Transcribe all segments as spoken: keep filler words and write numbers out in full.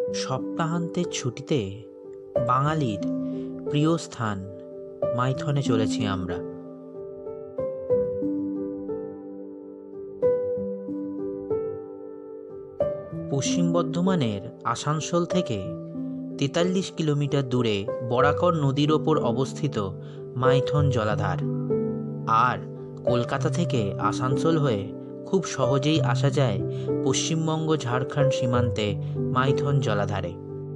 সপ্তাহান্তের ছুটিতে বাঙালির প্রিয় স্থান মাইথনে চলেছি আমরা। পশ্চিম বর্ধমানের আসানসোল থেকে তেতাল্লিশ কিলোমিটার দূরে বরাকর নদীর ওপর অবস্থিত মাইথন জলাধার। আর কলকাতা থেকে আসানসোল হয়ে খুব সহজেই আসা যায় পশ্চিমবঙ্গ ঝাড়খণ্ড সীমান্তে মাইথন জলাধারে।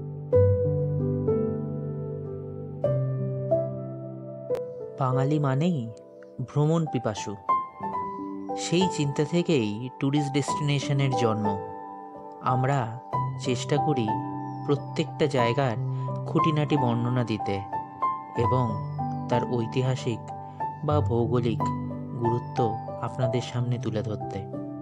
বাঙালি মানেই ভ্রমণ পিপাসু, সেই চিন্তা থেকেই ট্যুরিস্ট ডেস্টিনেশনের জন্ম। আমরা চেষ্টা করি প্রত্যেকটা জায়গার খুঁটিনাটি বর্ণনা দিতে এবং তার ঐতিহাসিক বা ভৌগোলিক গুরুত্ব আপনাদের সামনে তুলে ধরতে।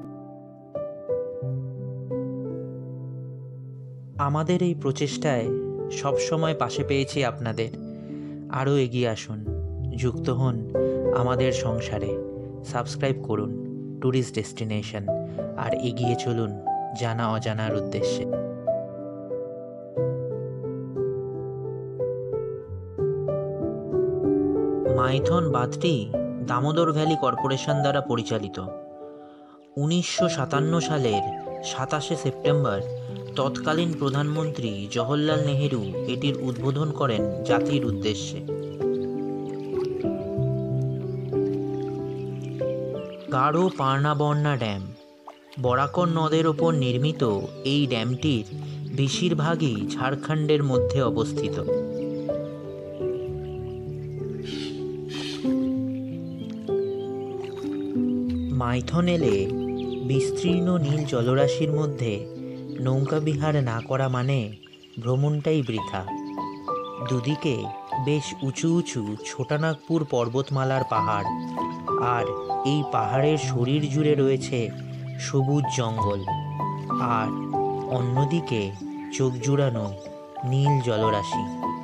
আমাদের এই প্রচেষ্টায় সবসময় পাশে পেয়েছি আপনাদের। আরও এগিয়ে আসুন, যুক্ত হন আমাদের সংসারে। সাবস্ক্রাইব করুন ট্যুরিস্ট ডেস্টিনেশন, আর এগিয়ে চলুন জানা অজানার উদ্দেশ্যে। মাইথন বাঁধটি দামোদর ভ্যালি কর্পোরেশন দ্বারা পরিচালিত। উনিশশো সাতান্ন সালের সাতাশে সেপ্টেম্বর তৎকালীন প্রধানমন্ত্রী জওহরলাল নেহেরু এটির উদ্বোধন করেন জাতির উদ্দেশ্যে। গাঢ় পার্নাবর্ণা ড্যাম, বরাকর নদের ওপর নির্মিত এই ড্যামটির বেশিরভাগই ঝাড়খণ্ডের মধ্যে অবস্থিত। মাইথন এলে বিস্তীর্ণ নীল জলরাশির মধ্যে নৌকা বিহার না করা মানে ভ্রমণটাই বৃথা। দুদিকে বেশ উঁচু উঁচু ছোটানাগপুর পর্বতমালার পাহাড়, আর এই পাহাড়ের শরীর জুড়ে রয়েছে সবুজ জঙ্গল, আর অন্যদিকে চোখ জুড়ানো নীল জলরাশি।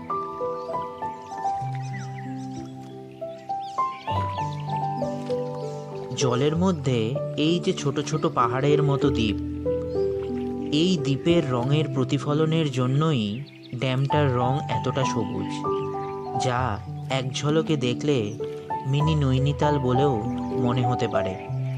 জলের মধ্যে এই যে ছোট ছোট পাহাড়ের মতো দ্বীপ, এই দ্বীপের রঙের প্রতিফলনের জন্যই ড্যামটার রং এতটা সবুজ, যা এক ঝলকে দেখলে মিনি নৈনিতাল বলেও মনে হতে পারে।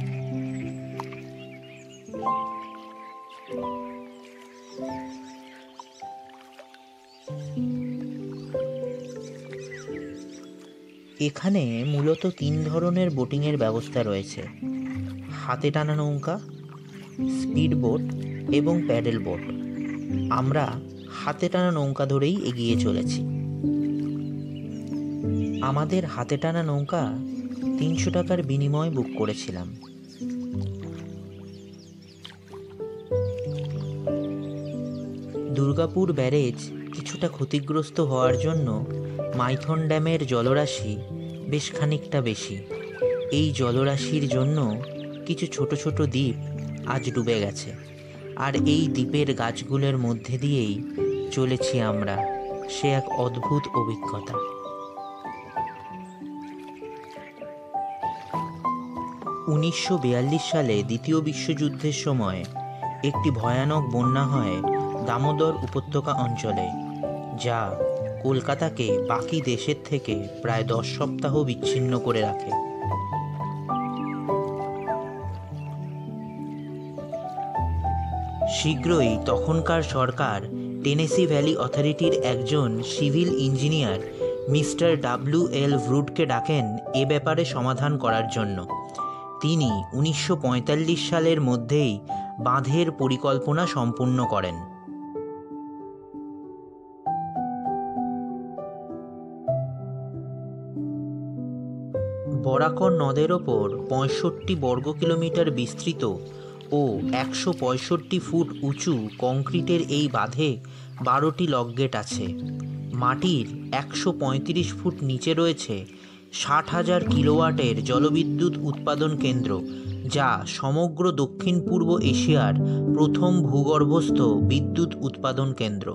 এখানে মূলত তিন ধরনের বোটিংয়ের ব্যবস্থা রয়েছে: হাতে টানা নৌকা, স্পিড বোট এবং প্যাডেল বোট। আমরা হাতে টানা নৌকা ধরেই এগিয়ে চলেছি। আমাদের হাতে টানা নৌকা তিনশো টাকার বিনিময়ে বুক করেছিলাম। দুর্গাপুর ব্যারেজ কিছুটা ক্ষতিগ্রস্ত হওয়ার জন্য মাইথন ড্যামের জলরাশি বেশ খানিকটা বেশি। এই জলরাশির জন্য কিছু ছোট ছোট দ্বীপ আজ ডুবে গেছে, আর এই দ্বীপের গাছগুলোর মধ্যে দিয়েই চলেছি আমরা। সে এক অদ্ভুত অভিজ্ঞতা। উনিশশো বিয়াল্লিশ সালে দ্বিতীয় বিশ্বযুদ্ধের সময় একটি ভয়ানক বন্যা হয় দামোদর উপত্যকা অঞ্চলে, যা কলকাতাকে বাকি দেশের থেকে প্রায় দশ সপ্তাহ বিচ্ছিন্ন করে রাখে। শীঘ্রই তখনকার সরকার টেনেসি ভ্যালি অথরিটির একজন civil engineer mister W L ভ্রুডকে ডাকেন এ ব্যাপারে সমাধান করার জন্য। তিনি উনিশশো পঁয়তাল্লিশ সালের মধ্যেই বাঁধের পরিকল্পনা সম্পূর্ণ করেন। বরাকর নদের ওপর পঁয়ষট্টি বর্গ কিলোমিটার বিস্তৃত ও একশো পঁয়ষট্টি ফুট উঁচু কংক্রিটের এই বাঁধে বারোটি লকগেট আছে। মাটির একশো পঁয়ত্রিশ ফুট নিচে রয়েছে ষাট হাজার কিলোওয়াটের জলবিদ্যুৎ উৎপাদন কেন্দ্র, যা সমগ্র দক্ষিণ পূর্ব এশিয়ার প্রথম ভূগর্ভস্থ বিদ্যুৎ উৎপাদন কেন্দ্র।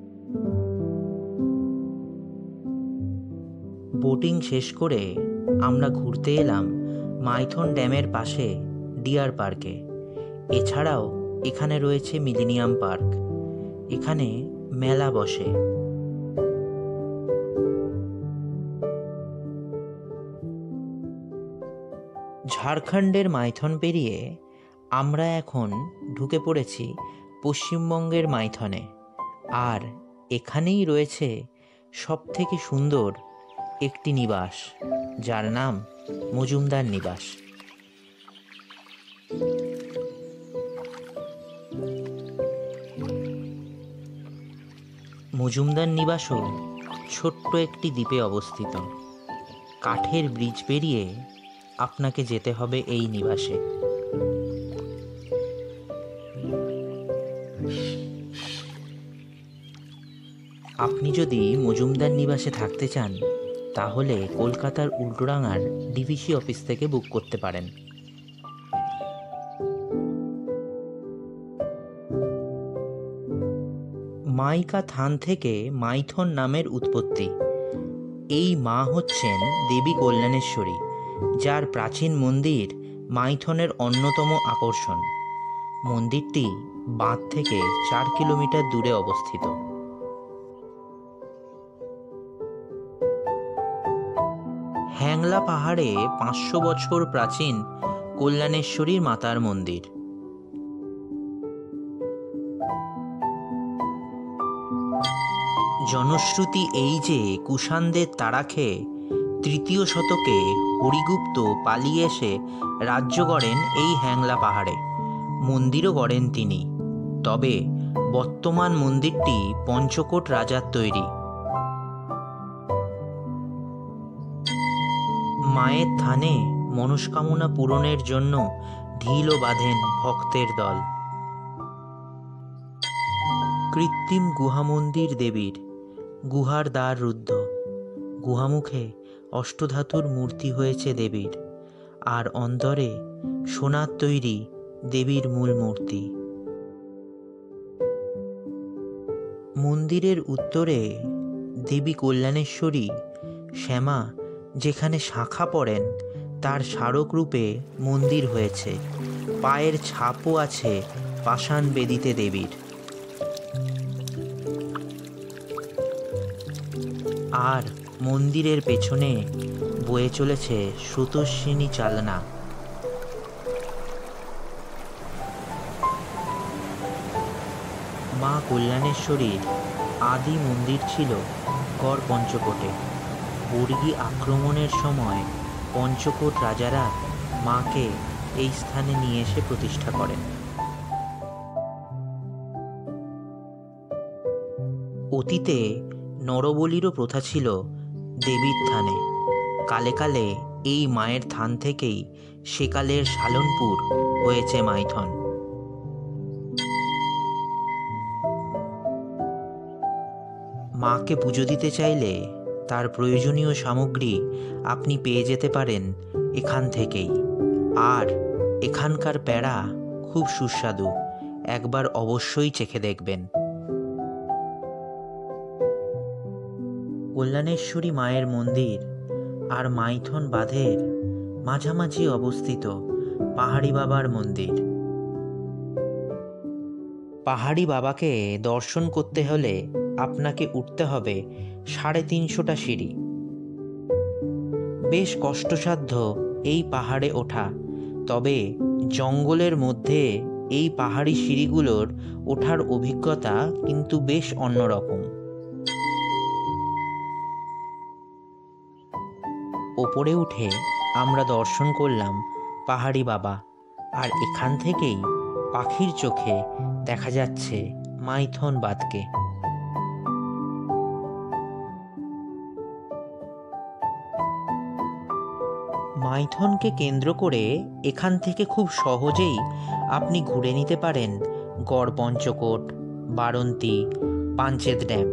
বোটিং শেষ করে আমরা ঘুরতে এলাম মাইথন ড্যামের পাশে ডিয়ার পার্কে। এছাড়াও এখানে রয়েছে মিলেনিয়াম পার্ক। এখানে মেলা বসে। ঝাড়খণ্ডের মাইথন পেরিয়ে আমরা এখন ঢুকে পড়েছি পশ্চিমবঙ্গের মাইথনে। আর এখানেই রয়েছে সবথেকে সুন্দর একটি নিবাস, যার নাম মজুমদার নিবাস। মজুমদার নিবাসও ছোট্ট একটি দ্বীপে অবস্থিত। কাঠের ব্রিজ পেরিয়ে আপনাকে যেতে হবে এই নিবাসে। আপনি যদি মজুমদার নিবাসে থাকতে চান তাহলে কলকাতার উল্টোডাঙার ডিভিসি অফিস থেকে বুক করতে পারেন। মাইকা থান থেকে মাইথন নামের উৎপত্তি। এই মা হচ্ছেন দেবী কল্যাণেশ্বরী, যার প্রাচীন মন্দির মাইথনের অন্যতম আকর্ষণ। মন্দিরটি বাঁধ থেকে চার কিলোমিটার দূরে অবস্থিত। হ্যাংলা পাহাড়ে পাঁচশো বছর প্রাচীন কল্যাণেশ্বরীর মাতার মন্দির। জনশ্রুতি এই যে কুষাণদের তাড়া খেয়ে তৃতীয় শতকে হরিগুপ্ত পালিয়ে এসে রাজ্য গড়েন এই হ্যাংলা পাহাড়ে। মন্দিরও গড়েন তিনি। তবে বর্তমান মন্দিরটি পঞ্চকোট রাজার তৈরি। মায়ের থানে মনস্কামনা পূরণের জন্য ঢিলও বাঁধেন ভক্তের দল। কৃত্রিম গুহামন্দির দেবীর। গুহার দ্বার রুদ্ধ। গুহামুখে অষ্টধাতুর মূর্তি হয়েছে দেবীর, আর অন্তরে সোনার তৈরি দেবীর মূল মূর্তি। মন্দিরের উত্তরে দেবী কল্যাণেশ্বরী শ্যামা যেখানে শাখা পড়েন তার স্মারক রূপে মন্দির হয়েছে। পায়ের ছাপও আছে পাষাণ বেদিতে দেবীর। আর মন্দিরের পেছনে বয়ে চলেছে স্রোতস্বিনী চালনা। মা কল্যাণেশ্বরীর আদি মন্দির ছিল গড় পঞ্চকোটে। বর্গী আক্রমণের সময় পঞ্চকোট রাজারা মাকে এই স্থানে নিয়ে এসে প্রতিষ্ঠা করেন। অতীতে নরবলিরও প্রথা ছিল দেবীর থানে। কালে কালে এই মায়ের থান থেকেই সেকালের সালনপুর হয়েছে মাইথন। মাকে পুজো দিতে চাইলে তার প্রয়োজনীয় সামগ্রী আপনি পেয়ে যেতে পারেন এখান থেকেই। আর এখানকার প্যাড়া খুব সুস্বাদু, একবার অবশ্যই চেখে দেখবেন। কল্যাণেশ্বরী মায়ের মন্দির আর মাইথন বাঁধের মাঝামাঝি অবস্থিত পাহাড়ি বাবার মন্দির। পাহাড়ি বাবাকে দর্শন করতে হলে আপনাকে উঠতে হবে সাড়ে তিনশোটা সিঁড়ি। বেশ কষ্টসাধ্য এই পাহাড়ে ওঠা, তবে জঙ্গলের মধ্যে এই পাহাড়ি সিঁড়িগুলোর ওঠার অভিজ্ঞতা কিন্তু বেশ অন্যরকম। ওপরে উঠে আমরা দর্শন করলাম পাহাড়ি বাবা, আর এখান থেকেই পাখির চোখে দেখা যাচ্ছে মাইথন বাঁধকে। মাইথনকে কেন্দ্র করে এখান থেকে খুব সহজেই আপনি ঘুরে নিতে পারেন গড় পঞ্চকোট, বারন্তি, পাঞ্চেত ড্যাম।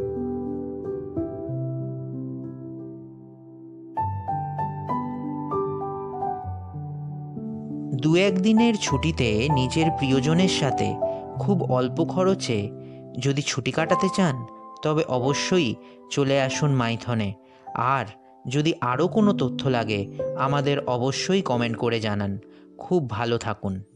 দু একদিনের ছুটিতে নিজের প্রিয়জনের সাথে খুব অল্প খরচে যদি ছুটি কাটাতে চান তবে অবশ্যই চলে আসুন মাইথনে। আর যদি আরও কোনো তথ্য লাগে আমাদের অবশ্যই কমেন্ট করে জানান। খুব ভালো থাকুন।